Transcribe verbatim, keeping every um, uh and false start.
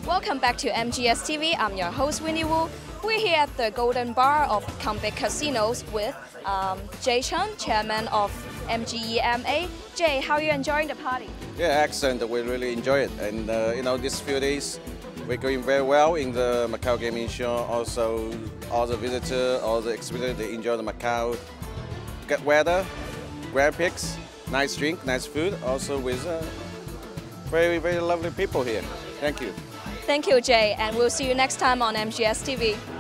Welcome back to M G S T V. I'm your host Winnie Wu. We're here at the Golden Bar of Convict Casinos with um, Chun, chairman of M G E M A. Jay, how are you enjoying the party? Yeah, excellent. We really enjoy it, and uh, you know, these few days we're going very well in the Macau gaming show. Also, all the visitors, all the exhibitors, they enjoy the Macau. Good weather, great pics, nice drink, nice food. Also with uh, very, very lovely people here. Thank you. Thank you, Jay, and we'll see you next time on M G S T V.